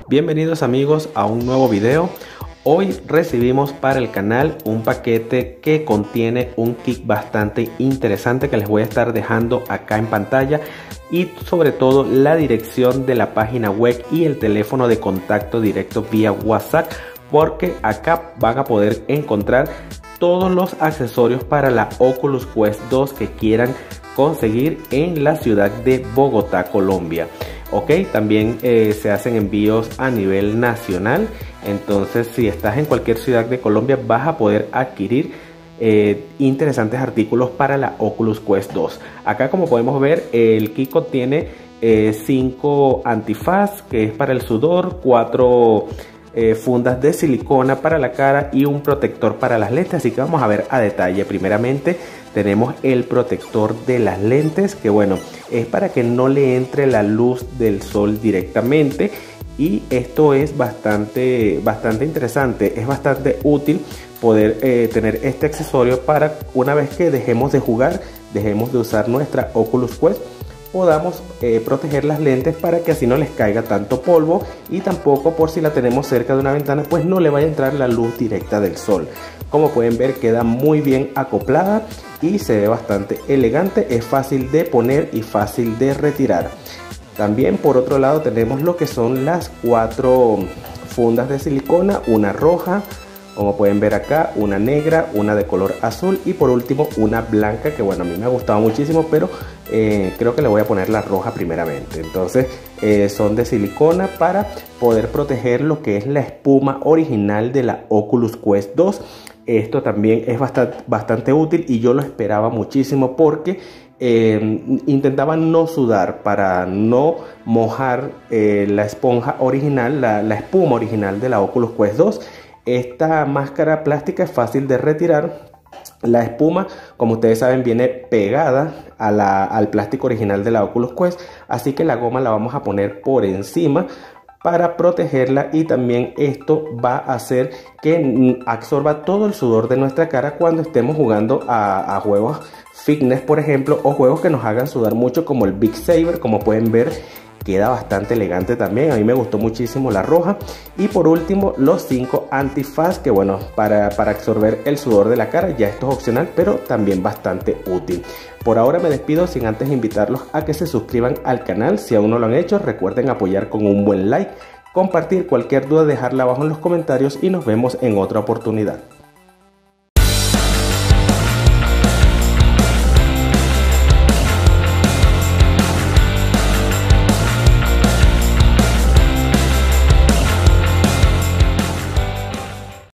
Bienvenidos amigos a un nuevo video. Hoy recibimos para el canal un paquete que contiene un kit bastante interesante que les voy a estar dejando acá en pantalla, y sobre todo la dirección de la página web y el teléfono de contacto directo vía WhatsApp, porque acá van a poder encontrar todos los accesorios para la Oculus Quest 2 que quieran conseguir en la ciudad de Bogotá, Colombia. Ok, también se hacen envíos a nivel nacional. Entonces, si estás en cualquier ciudad de Colombia, vas a poder adquirir interesantes artículos para la Oculus Quest 2. Acá, como podemos ver, el kit contiene 5 antifaz, que es para el sudor, 4 fundas de silicona para la cara y un protector para las lentes. Así que vamos a ver a detalle. Primeramente tenemos el protector de las lentes, que bueno, es para que no le entre la luz del sol directamente, y esto es bastante interesante. Es bastante útil poder tener este accesorio para una vez que dejemos de jugar, dejemos de usar nuestra Oculus Quest, podamos proteger las lentes para que así no les caiga tanto polvo, y tampoco, por si la tenemos cerca de una ventana, pues no le vaya a entrar la luz directa del sol. Como pueden ver, queda muy bien acoplada y se ve bastante elegante. Es fácil de poner y fácil de retirar. También por otro lado tenemos lo que son las 4 fundas de silicona, una roja, como pueden ver acá, una negra, una de color azul y por último una blanca, que bueno, a mí me ha gustado muchísimo, pero creo que le voy a poner la roja primeramente. Entonces son de silicona para poder proteger lo que es la espuma original de la Oculus Quest 2. Esto también es bastante útil y yo lo esperaba muchísimo, porque intentaba no sudar para no mojar la esponja original, la espuma original de la Oculus Quest 2. Esta máscara plástica es fácil de retirar. La espuma, como ustedes saben, viene pegada al plástico original de la Oculus Quest, así que la goma la vamos a poner por encima para protegerla, y también esto va a hacer que absorba todo el sudor de nuestra cara cuando estemos jugando a juegos fitness, por ejemplo, o juegos que nos hagan sudar mucho, como el Beat Saber. Como pueden ver, queda bastante elegante también. A mí me gustó muchísimo la roja. Y por último, los 5 antifaz, que bueno, para absorber el sudor de la cara. Ya esto es opcional, pero también bastante útil. Por ahora me despido, sin antes invitarlos a que se suscriban al canal si aún no lo han hecho. Recuerden apoyar con un buen like, compartir. Cualquier duda, dejarla abajo en los comentarios, y nos vemos en otra oportunidad.